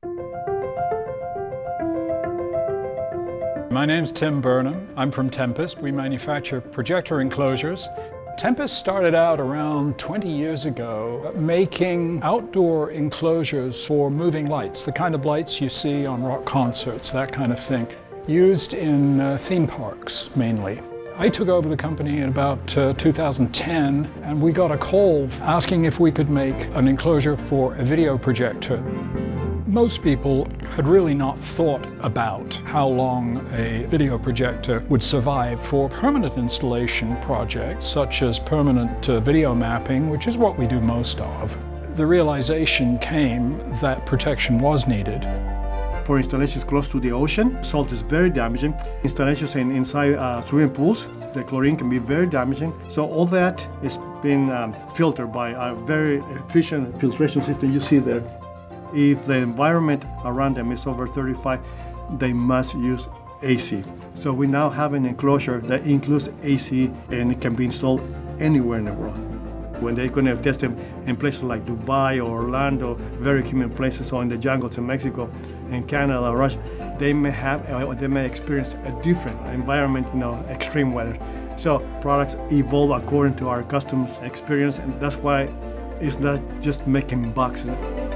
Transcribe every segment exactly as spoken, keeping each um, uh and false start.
My name's Tim Burnham. I'm from Tempest. We manufacture projector enclosures. Tempest started out around twenty years ago making outdoor enclosures for moving lights, the kind of lights you see on rock concerts, that kind of thing, used in uh, theme parks mainly. I took over the company in about uh, two thousand ten, and we got a call asking if we could make an enclosure for a video projector. Most people had really not thought about how long a video projector would survive for permanent installation projects, such as permanent uh, video mapping, which is what we do most of. The realization came that protection was needed. For installations close to the ocean, salt is very damaging. Installations in, inside uh, swimming pools, the chlorine can be very damaging. So all that is being um, filtered by a very efficient filtration system you see there. If the environment around them is over thirty-five, they must use A C. So we now have an enclosure that includes A C, and it can be installed anywhere in the world. When they're going to test them in places like Dubai or Orlando, very humid places, or in the jungles in Mexico and Canada, Russia, they may have, or they may experience a different environment, you know, extreme weather. So products evolve according to our customers' experience, and that's why it's not just making boxes.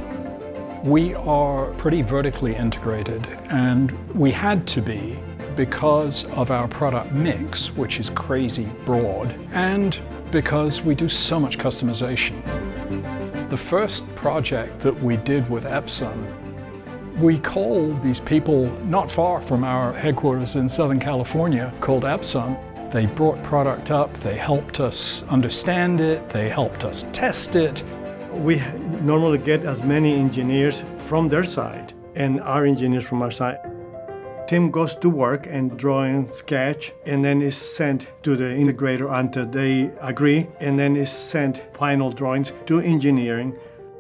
We are pretty vertically integrated, and we had to be because of our product mix, which is crazy broad, and because we do so much customization. The first project that we did with Epson, we called these people not far from our headquarters in Southern California called Epson. They brought product up, they helped us understand it, they helped us test it. We normally get as many engineers from their side and our engineers from our side. Tim goes to work and drawing, sketch, and then is sent to the integrator until they agree, and then is sent final drawings to engineering.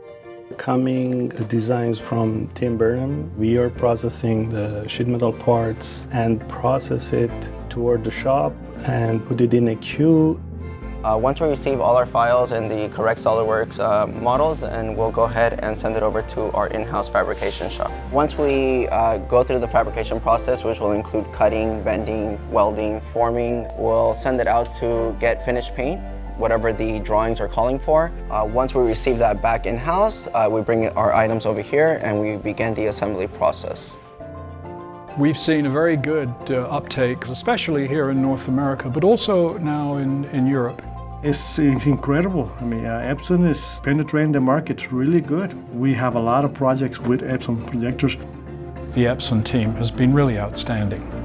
Coming the designs from Tim Burnham, we are processing the sheet metal parts and process it toward the shop and put it in a queue. Uh, once we receive all our files and the correct SolidWorks uh, models, then we'll go ahead and send it over to our in-house fabrication shop. Once we uh, go through the fabrication process, which will include cutting, bending, welding, forming, we'll send it out to get finished paint, whatever the drawings are calling for. Uh, once we receive that back in-house, uh, we bring our items over here and we begin the assembly process. We've seen a very good uh, uptake, especially here in North America, but also now in, in Europe. It's, it's incredible. I mean, uh, Epson is penetrating the market really good. We have a lot of projects with Epson projectors. The Epson team has been really outstanding.